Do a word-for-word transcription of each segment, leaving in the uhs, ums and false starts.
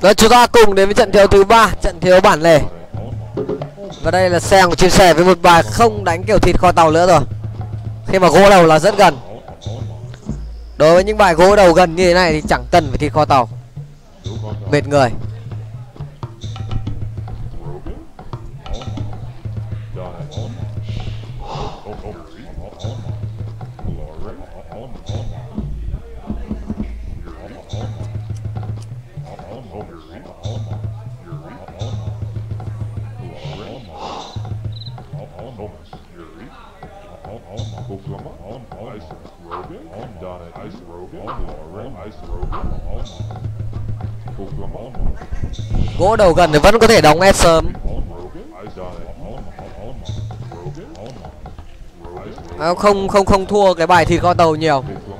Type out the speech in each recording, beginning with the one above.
Rồi chúng ta cùng đến với trận thi đấu thứ ba, trận thi đấu bản lề. Và đây là xe của chia sẻ với một bài không đánh kiểu thịt kho tàu nữa rồi. Khi mà gỗ đầu là rất gần. Đối với những bài gỗ đầu gần như thế này thì chẳng cần phải thịt kho tàu, mệt người. Gỗ đầu gần thì vẫn có thể đóng ép sớm. À, không không không thua cái bài thịt kho tàu nhiều.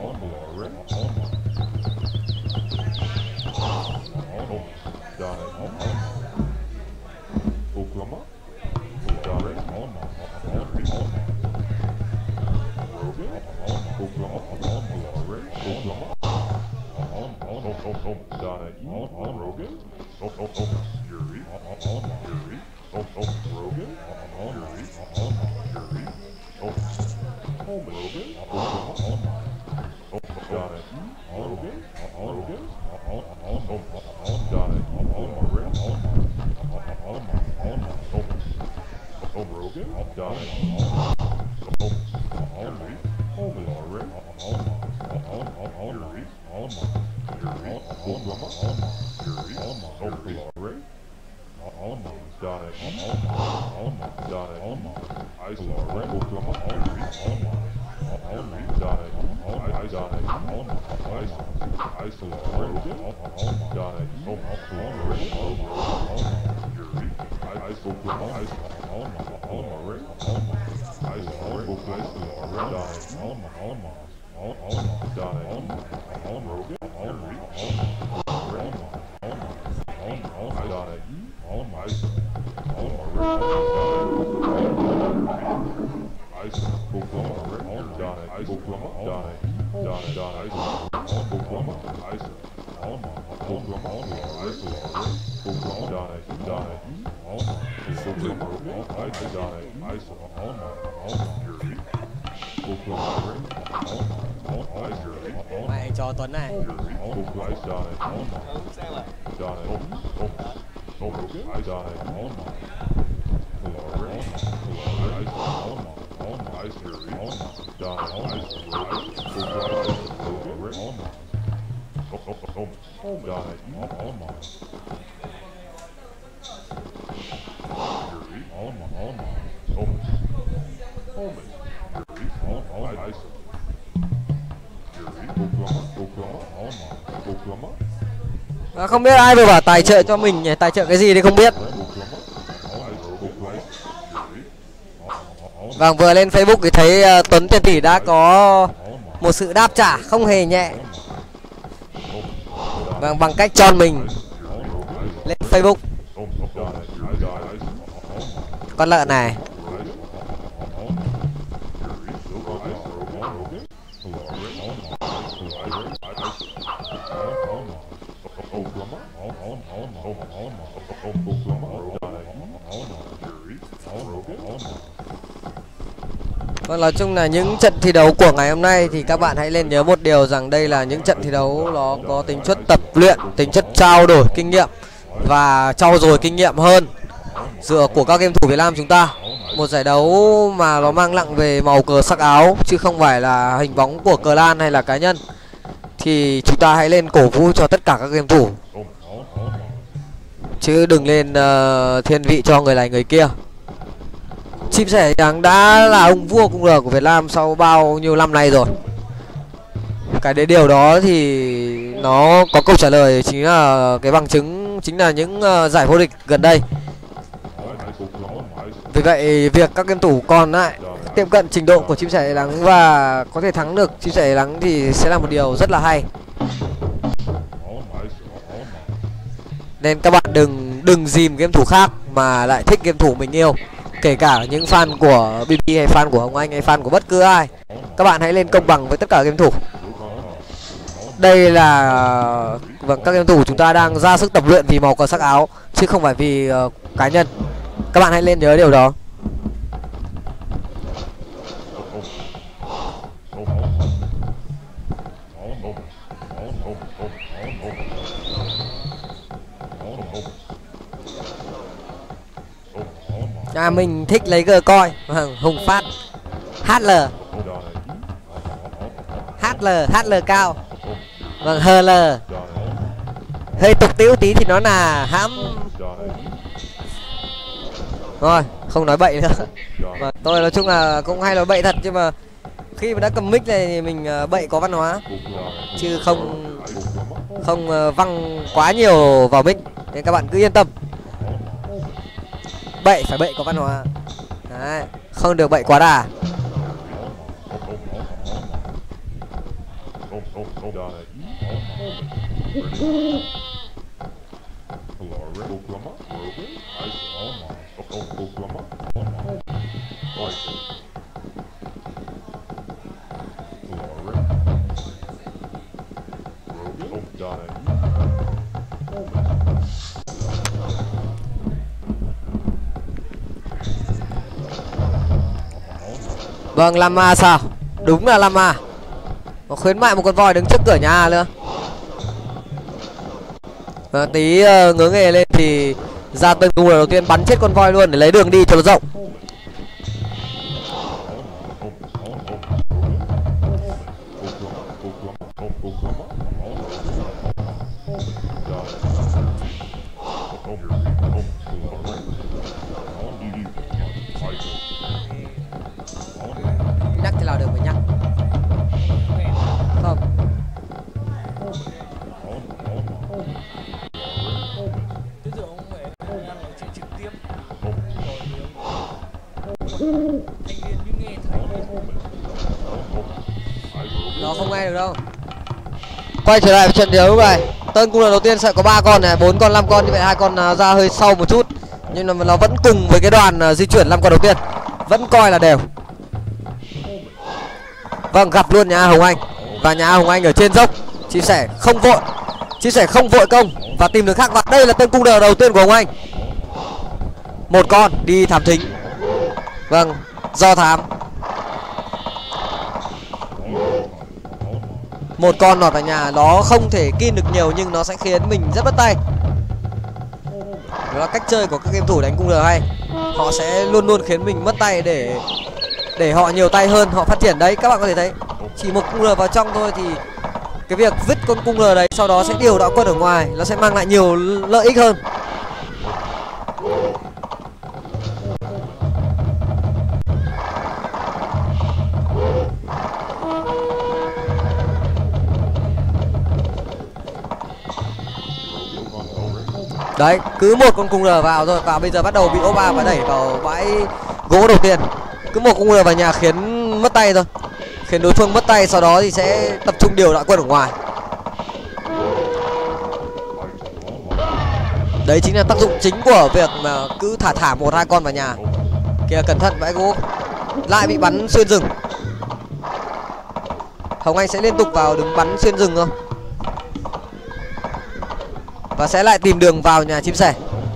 Mày cho Tuấn này. À, không biết ai vừa bảo tài trợ cho mình nhỉ, tài trợ cái gì thì không biết. Vâng, vừa lên Facebook thì thấy uh, Tuấn Tiền Tỷ đã có một sự đáp trả không hề nhẹ. Vâng, bằng cách cho mình lên Facebook. Con lợn này. Vâng, nói chung là những trận thi đấu của ngày hôm nay thì các bạn hãy nên nhớ một điều rằng đây là những trận thi đấu nó có tính chất tập luyện, tính chất trao đổi kinh nghiệm và trau dồi kinh nghiệm hơn dựa của các game thủ Việt Nam chúng ta. Một giải đấu mà nó mang nặng về màu cờ sắc áo chứ không phải là hình bóng của cờ lan hay là cá nhân. Thì chúng ta hãy lên cổ vũ cho tất cả các game thủ, chứ đừng lên uh, thiên vị cho người này người kia. Chim sẻ trắng đã là ông vua cung lờ của Việt Nam sau bao nhiêu năm nay rồi. Cái đấy điều đó thì nó có câu trả lời, chính là cái bằng chứng chính là những uh, giải vô địch gần đây. Vì vậy việc các game thủ còn lại tiệm cận trình độ của chim sẻ trắng và có thể thắng được chim sẻ trắng thì sẽ là một điều rất là hay. Nên các bạn đừng đừng dìm game thủ khác mà lại thích game thủ mình yêu. Kể cả những fan của bê bê hay fan của Hồng Anh hay fan của bất cứ ai, các bạn hãy lên công bằng với tất cả game thủ. đây là vâng, các game thủ chúng ta đang ra sức tập luyện vì màu cờ sắc áo chứ không phải vì uh, cá nhân. Các bạn hãy nên nhớ điều đó. À, mình thích lấy cờ coi. Vâng, Hùng Phát hát lờ hát lờ hát lờ cao. Vâng, hờ lờ hơi tục tĩu tí thì nó là hãm. Rồi, không nói bậy nữa. Và tôi nói chung là cũng hay nói bậy thật, nhưng mà khi mà đã cầm mic này thì mình bậy có văn hóa chứ không không văng quá nhiều vào mic, nên các bạn cứ yên tâm. Bậy phải bậy có văn hóa. Đấy, không được bậy quá đà. Vâng, Lama sao? Đúng là Lama. Nó khuyến mại một con voi đứng trước cửa nhà nữa. Và tí uh, ngứa nghề lên thì ra tân cung đầu tiên bắn chết con voi luôn để lấy đường đi cho nó rộng. Nhắc thì nào được phải nhắc. Không. Nó không nghe được đâu. Quay trở lại với trận đấu này. Tân cung đầu tiên sẽ có ba con này, bốn con, năm con, như vậy hai con uh, ra hơi sâu một chút, nhưng mà nó vẫn cùng với cái đoàn uh, di chuyển năm con đầu tiên, vẫn coi là đều. Vâng, gặp luôn nhà Hồng Anh, và nhà Hồng Anh ở trên dốc chia sẻ không vội, chia sẻ không vội công và tìm đường khác. Và đây là tân cung đầu đầu tiên của Hồng Anh, một con đi thám thính. Vâng, do thám. Một con nọt vào nhà, nó không thể kin được nhiều nhưng nó sẽ khiến mình rất bất tay. Đó là cách chơi của các game thủ đánh cung R hay. Họ sẽ luôn luôn khiến mình mất tay để để họ nhiều tay hơn, họ phát triển. Đấy, các bạn có thể thấy chỉ một cung R vào trong thôi thì cái việc vứt con cung R đấy sau đó sẽ điều đạo quân ở ngoài, nó sẽ mang lại nhiều lợi ích hơn. Đấy, cứ một con cung R vào rồi, và bây giờ bắt đầu bị ốp ba và đẩy vào bãi gỗ đầu tiên. Cứ một cung R vào nhà khiến mất tay thôi, khiến đối phương mất tay, sau đó thì sẽ tập trung điều đội quân ở ngoài. Đấy chính là tác dụng chính của việc mà cứ thả thả một hai con vào nhà. Kìa, cẩn thận, bãi gỗ lại bị bắn xuyên rừng. Hồng Anh sẽ liên tục vào đứng bắn xuyên rừng không, và sẽ lại tìm đường vào nhà chim sẻ.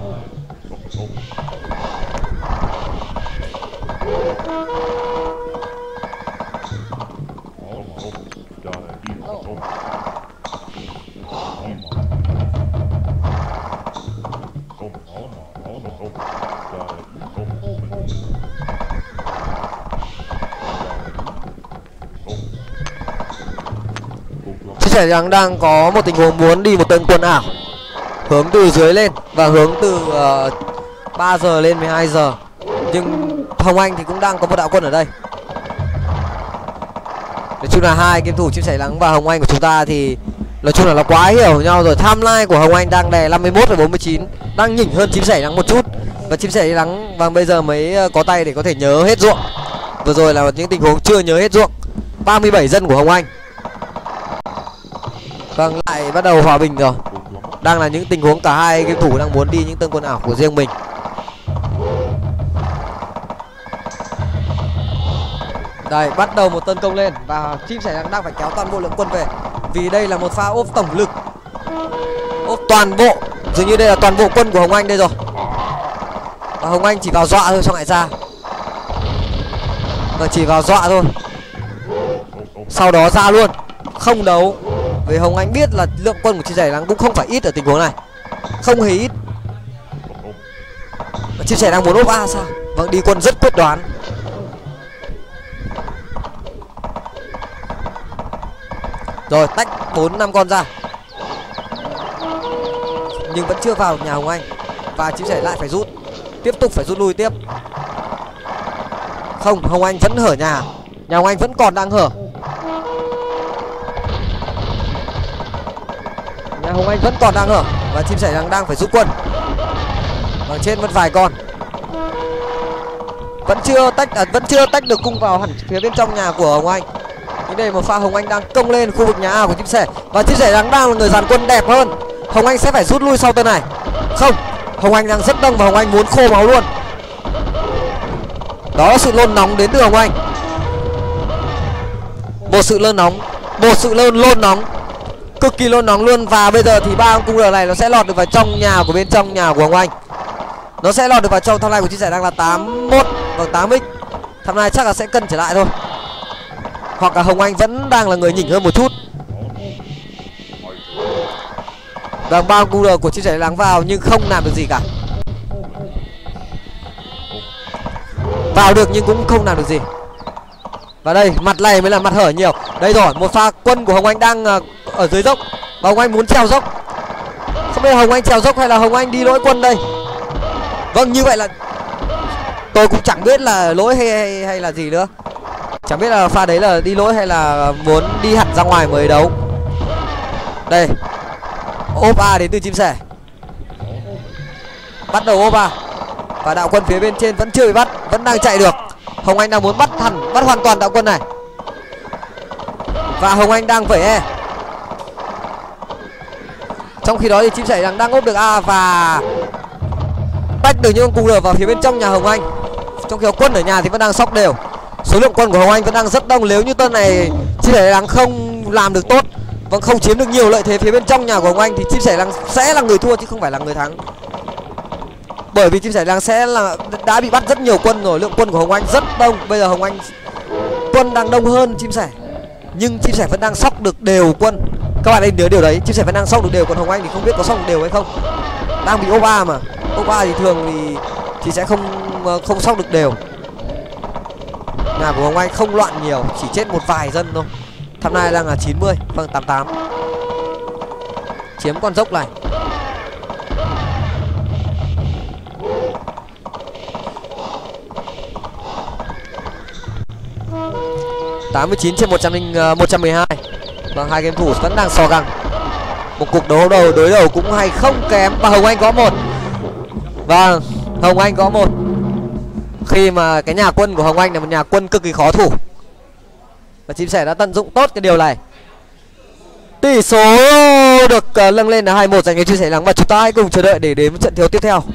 Chim sẻ đang đang có một tình huống muốn đi một tên quân ảo hướng từ dưới lên và hướng từ uh, ba giờ lên mười hai giờ, nhưng Hồng Anh thì cũng đang có một đạo quân ở đây. Nói chung là hai game thủ chim sẻ nắng và Hồng Anh của chúng ta thì nói chung là nó quá hiểu nhau rồi. Timeline của Hồng Anh đang đè năm mươi mốt và bốn mươi chín, đang nhỉnh hơn chim sẻ nắng một chút, và chim sẻ nắng và bây giờ mới có tay để có thể nhớ hết ruộng. Vừa rồi là những tình huống chưa nhớ hết ruộng. ba mươi bảy dân của Hồng Anh. Vâng, lại bắt đầu hòa bình rồi. Đang là những tình huống cả hai game thủ đang muốn đi những tân quân ảo của riêng mình. Đây, bắt đầu một tấn công lên và chim sẻ đang phải kéo toàn bộ lượng quân về. vì đây là một pha ốp tổng lực, ốp toàn bộ, dường như đây là toàn bộ quân của Hồng Anh đây rồi. Và Hồng Anh chỉ vào dọa thôi xong lại ra, và chỉ vào dọa thôi, sau đó ra luôn, không đấu. Vì Hồng Anh biết là lượng quân của Chim Sẻ Nắng cũng không phải ít ở tình huống này, không hề ít. Và Chim Sẻ đang muốn ốp A sao? Vâng, đi quân rất quyết đoán. Rồi tách bốn năm con ra, nhưng vẫn chưa vào nhà Hồng Anh. Và Chim Sẻ lại phải rút, tiếp tục phải rút lui tiếp. Không, Hồng Anh vẫn hở nhà, nhà Hồng Anh vẫn còn đang hở. Nhà Hồng Anh vẫn còn đang hở và Chim Sẻ đang đang phải rút quân. Bằng trên vẫn vài con, vẫn chưa tách à, vẫn chưa tách được cung vào hẳn phía bên trong nhà của Hồng Anh. Nhưng đây một pha Hồng Anh đang công lên khu vực nhà A của Chim Sẻ, và Chim Sẻ đang đang là người dàn quân đẹp hơn. Hồng Anh sẽ phải rút lui sau turn này. Không, Hồng Anh đang rất đông và Hồng Anh muốn khô máu luôn. Đó là sự nôn nóng đến từ Hồng Anh. Một sự lơn nóng, một sự lơn lôn nóng, cực kỳ lôn nóng luôn. Và bây giờ thì ba cung R này nó sẽ lọt được vào trong nhà của bên trong nhà của Hồng Anh. Nó sẽ lọt được vào trong. Tham lai của Chim Sẻ đang là tám mốt và tám x. Tham lai chắc là sẽ cân trở lại thôi, hoặc là Hồng Anh vẫn đang là người nhỉnh hơn một chút. Vâng, ba cung R của Chim Sẻ Nắng vào nhưng không làm được gì cả. Vào được nhưng cũng không làm được gì. Và đây, mặt này mới là mặt hở nhiều. Đây rồi, một pha quân của Hồng Anh đang uh, ở dưới dốc, và Hồng Anh muốn trèo dốc. Không biết là Hồng Anh trèo dốc hay là Hồng Anh đi lỗi quân đây. Vâng, như vậy là tôi cũng chẳng biết là lỗi hay, hay, hay là gì nữa. Chẳng biết là pha đấy là đi lỗi hay là muốn đi hẳn ra ngoài mới đấu. Đây, ốp A đến từ Chim Sẻ, bắt đầu ốp A. Và đạo quân phía bên trên vẫn chưa bị bắt, vẫn đang chạy được. Hồng Anh đang muốn bắt hẳn, bắt hoàn toàn đạo quân này. Và Hồng Anh đang vẩy E. Trong khi đó thì Chim Sẻ đang đang ốp được A và tách được những con cung R vào phía bên trong nhà Hồng Anh. Trong khi đó quân ở nhà thì vẫn đang sóc đều. Số lượng quân của Hồng Anh vẫn đang rất đông. Nếu như tên này Chim Sẻ đang không làm được tốt, vẫn không chiếm được nhiều lợi thế phía bên trong nhà của Hồng Anh, thì Chim Sẻ đang sẽ là người thua chứ không phải là người thắng. Bởi vì Chim Sẻ đang sẽ là đã bị bắt rất nhiều quân rồi, lượng quân của Hồng Anh rất đông. Bây giờ Hồng Anh quân đang đông hơn Chim Sẻ, nhưng Chim Sẻ vẫn đang sóc được đều quân. Các bạn nên nhớ điều đấy, Chim Sẻ vẫn đang sóc được đều, còn Hồng Anh thì không biết có sóc được đều hay không. Đang bị ốp A mà, ốp A thì thường thì thì sẽ không không sóc được đều. Nhà của Hồng Anh không loạn nhiều, chỉ chết một vài dân thôi. Tham lai đang là chín mươi, vâng tám tám. Chiếm con dốc này. tám mươi chín trên một trăm linh một trăm mười hai. Vâng, hai game thủ vẫn đang so găng. Một cuộc đấu đầu đối đầu cũng hay không kém. Và Hồng Anh có một. Vâng, Hồng Anh có một. Khi mà cái nhà quân của Hồng Anh là một nhà quân cực kỳ khó thủ, và Chim Sẻ đã tận dụng tốt cái điều này. Tỷ số được uh, nâng lên là hai một dành cho Chim Sẻ Nắng, và chúng ta hãy cùng chờ đợi để đến trận đấu tiếp theo.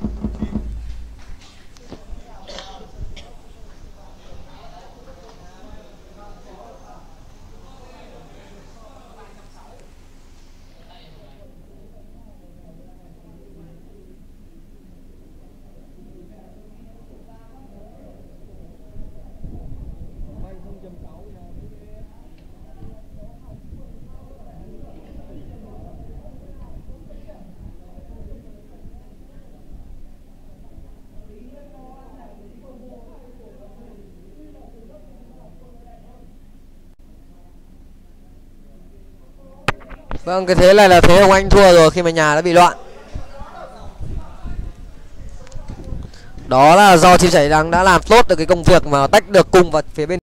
Vâng, cái thế này là thế Hồng Anh thua rồi khi mà nhà đã bị loạn. Đó là do Chim Sẻ Nắng đã làm tốt được cái công việc mà tách được cung vào phía bên